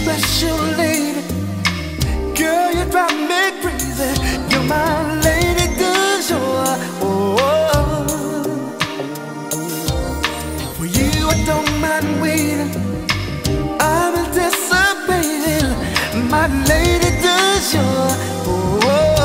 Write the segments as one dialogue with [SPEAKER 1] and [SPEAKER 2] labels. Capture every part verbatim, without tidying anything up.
[SPEAKER 1] special lady. Girl, you drive me crazy. You're my lady du jour. Oh, oh. For you I don't mind waiting. I'm anticipating my lady du jour. Oh,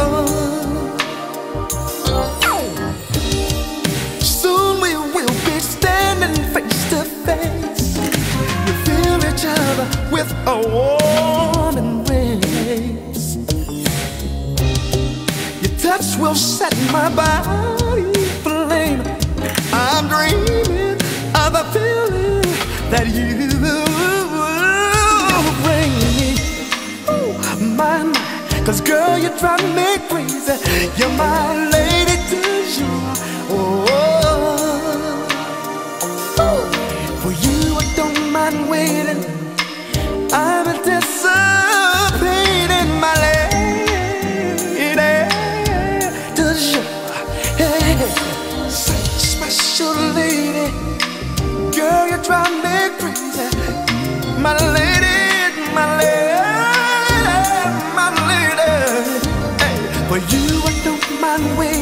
[SPEAKER 1] oh. Soon we will be standing face to face. We feel each other with a warm embrace. Your touch will set my body aflame. I'm dreaming of a feeling that you bring me. Oh, my, my. Cause girl, you drive me crazy. You're my lady du jour. Oh, oh, oh. For you I don't mind waiting. I'm anticipating my lady du jour. Hey, such a special lady. Girl, you drive me crazy. My lady, my lady, my lady. Hey, for you I don't mind waiting.